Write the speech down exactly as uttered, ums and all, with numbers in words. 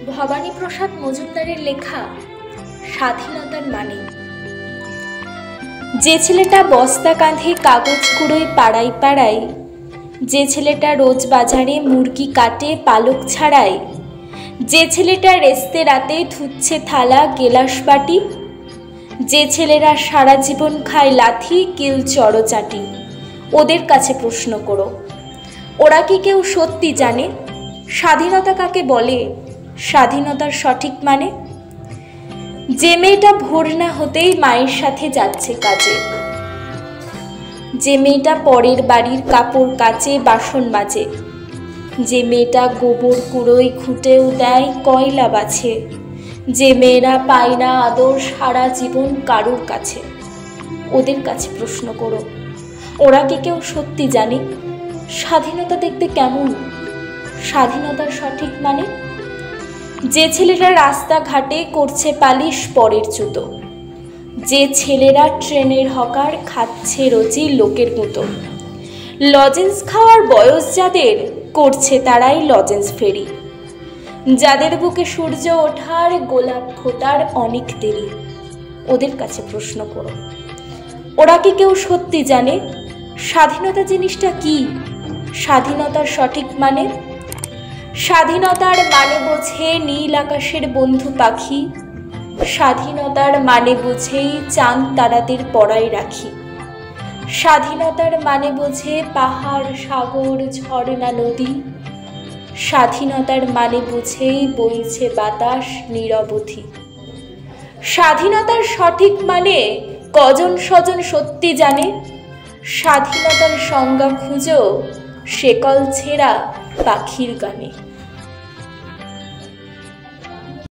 ভবানীপ্রসাদ মজুমদারের লেখা স্বাধীনতার মানে। যে ছেলেটা বস্তা কাঁধে কাগজ কুড়োয় পাড়ায় পাড়ায়, যে ছেলেটা রোজ বাজারে মুরগি কাটে পালক ছাড়ায়, যে ছেলেটা রেস্তেরাতে ধুচ্ছে থালা গেলাস বাটি, যে ছেলেরা সারা জীবন খায় লাথি কিল চড়চাটি, ওদের কাছে প্রশ্ন করো, ওরা কি কেউ সত্যি জানে স্বাধীনতা কাকে বলে, স্বাধীনতার সঠিক মানে? যে মেয়েটা ভোর না হতেই মায়ের সাথে যাচ্ছে কাজে, যে মেয়েটা পরের বাড়ির কাপড় কাচে বাসন মাজে, যে মেয়েটা গোবর কুড়োয় খুঁটেও দেয় কয়লা বাছে, যে মেয়েরা পায় না আদর সারা জীবন কারোর কাছে, ওদের কাছে প্রশ্ন করো, ওরা কি কেউ সত্যি জানে স্বাধীনতা দেখতে কেমন, স্বাধীনতার সঠিক মানে? যে ছেলেরা রাস্তাঘাটে করছে পালিশ পরের জুতো, যে ছেলেরা ট্রেনের হকার খাচ্ছে রোজি লোকের মতো, লজেন্স খাওয়ার বয়স যাদের করছে তারাই লজেন্স ফেরি, যাদের বুকে সূর্য ওঠার গোলাপ ফোটার অনেক দেরি, ওদের কাছে প্রশ্ন করো, ওরা কি কেউ সত্যি জানে স্বাধীনতা জিনিসটা কি, স্বাধীনতার সঠিক মানে? স্বাধীনতার মানে বোঝে নীল আকাশের বন্ধু পাখি, স্বাধীনতার মানে বুঝেই চাঁদ তারাদের পরায় রাখি, স্বাধীনতার মানে বোঝে পাহাড় সাগর ঝর্ণা নদী, স্বাধীনতার মানে বুঝেই বইছে বাতাস নিরবধি। স্বাধীনতার সঠিক মানে কজন স্বজন সত্যি জানে, স্বাধীনতার সংজ্ঞা খুঁজো শেকল ছেঁড়া পাখির গানে।